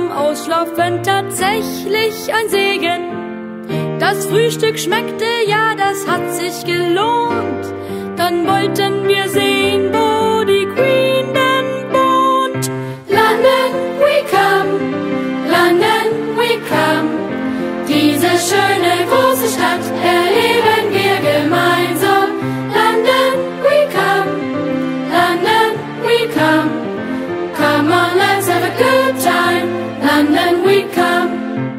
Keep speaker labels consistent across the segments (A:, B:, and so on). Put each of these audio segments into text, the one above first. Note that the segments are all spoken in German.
A: zum Ausschlafen tatsächlich ein Segen. Das Frühstück schmeckte, ja, das hat sich gelohnt. Dann wollten wir sehen, wo die Queen denn wohnt. London, we come, London, we come. Diese schöne große Stadt erleben wir gemeinsam. London, we come, London, we come. Come on, let's have a good time. London, we come.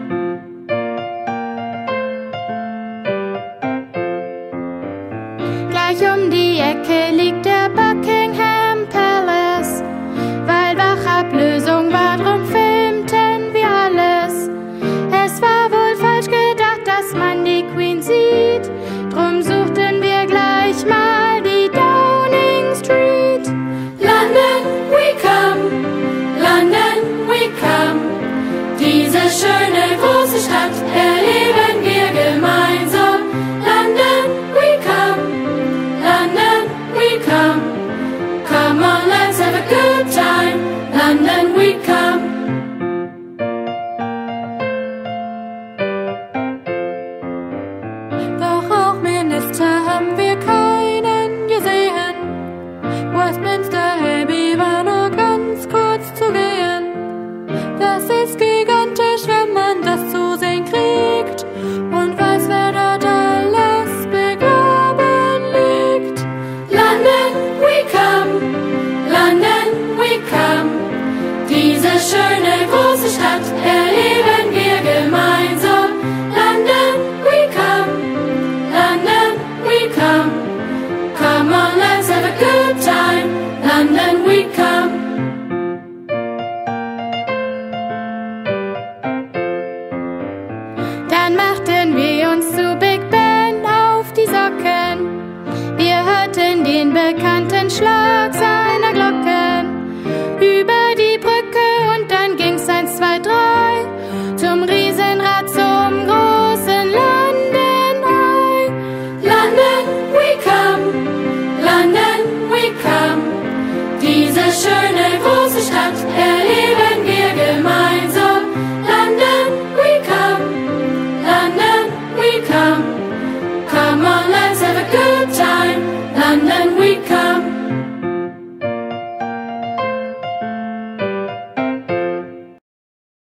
B: Gleich um die Ecke liegt der Buckingham Palace. Weil Wachablösung war, drum filmten wir alles. Es war wohl falsch gedacht, dass man die Queen sieht. Drum suchten wir gleich mal die Downing Street.
A: London, we come, London, we come. Diese schöne große Stadt erleben wir gemeinsam. London, we come, London, we come. Come on, let's have a good time. London, we come. Doch auch Minister haben wir keinen gesehen. Westminster Abbey war nur ganz kurz zu gehen. Das ist gigantisch, wenn man das zu sehen kriegt und weiß, wer dort alles begraben liegt. London, we come, London, we come. Diese schöne große Stadt erleben wir gemeinsam. London, we come, London, we come. Come on, let's have a good time. London, we come.
B: Dann machten wir uns zu Big Ben auf die Socken. Wir hörten den bekannten Schlagzeilen.